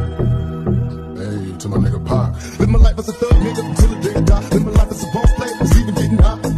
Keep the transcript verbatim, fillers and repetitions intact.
Hey, to my nigga Pop. Live my life as a thug nigga till the day I die. Live my